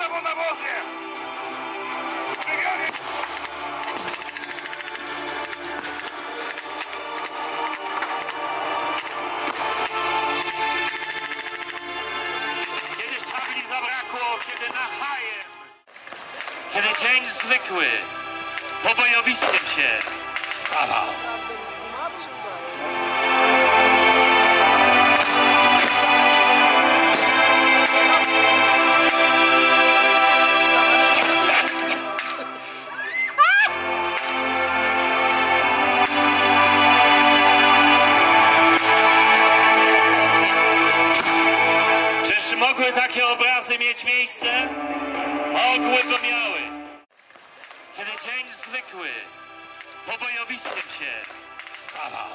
prawo na wozie! Kiedy szabli zabrakło, kiedy na hajem, kiedy dzień zwykły pobojowiskiem się stawał. Czyż mogły takie obrazy mieć miejsce? Mogły to miały. Kiedy dzień zwykły pobojowiskiem się stawał.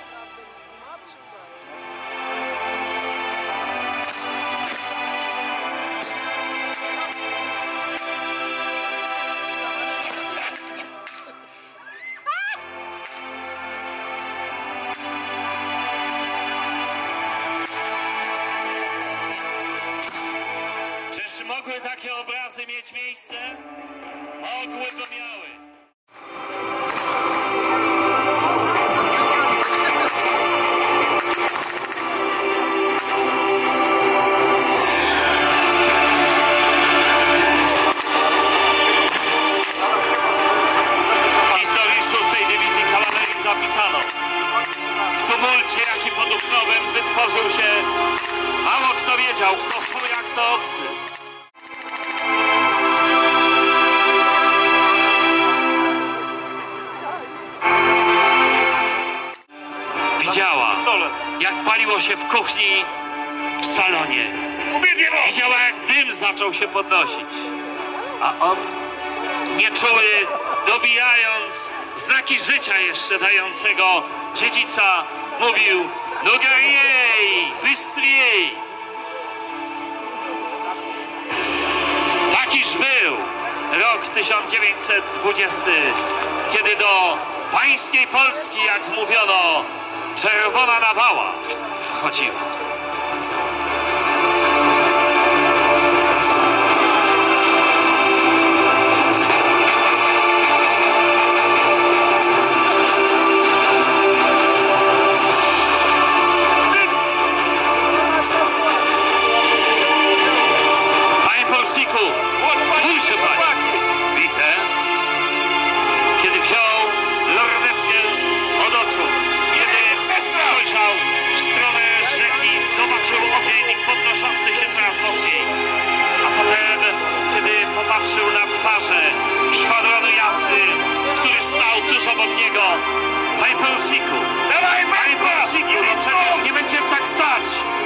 Czyż mogły takie obrazy mieć miejsce? Mogły to miały. W historii 6. Dywizji Kawalerii zapisano: w tumulcie, jaki pod Upnowem wytworzył się, mało kto wiedział, kto swój, a kto obcy. Widziała, jak paliło się w kuchni, w salonie. Widziała, jak dym zaczął się podnosić. A on, nieczuły, dobijając znaki życia jeszcze dającego dziedzica, mówił: no garniej, bystrej. Takiż był rok 1920, kiedy do pańskiej Polski, jak mówiono, czerwona nawała wchodziła. Panie Polsiku, bój się pan. Widzę, kiedy wziął lornetkę od oczu, spojrzał w stronę rzeki, zobaczył ogień podnoszący się coraz mocniej. A potem, kiedy popatrzył na twarze szwadronu jazdy, który stał tuż obok niego: panie Polsiku, no przecież nie będziemy tak stać.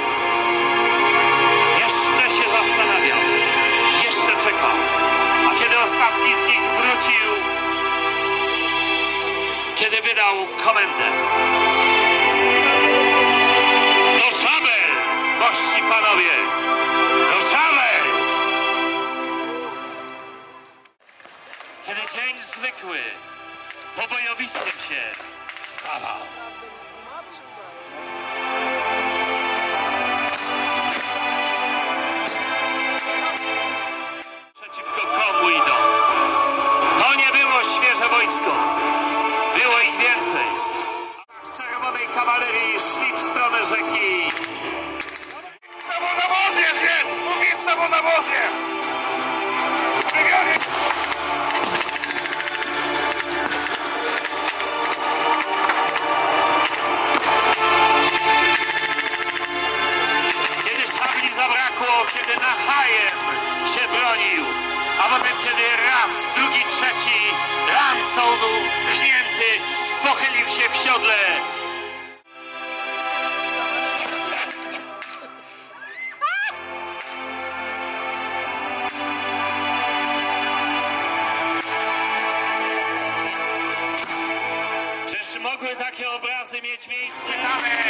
Jeszcze się zastanawiał, jeszcze czekał. A kiedy ostatni z nich wrócił, kiedy wydał komendę: do szabel, mości panowie, do szabel! Kiedy dzień zwykły pobojowiskiem się stawał. Przeciwko komu idą? To nie było świeże wojsko. Było ich więcej. Z czerwonej kawalerii szli w stronę rzeki. Prawo na wozie, wiem! Mówię prawo na wozie! Kiedy szabli zabrakło, kiedy na hajem się bronił, a potem kiedy raz, drugi, trzeci lancą pchnięty pochylił się w siodle. Czyż mogły takie obrazy mieć miejsce?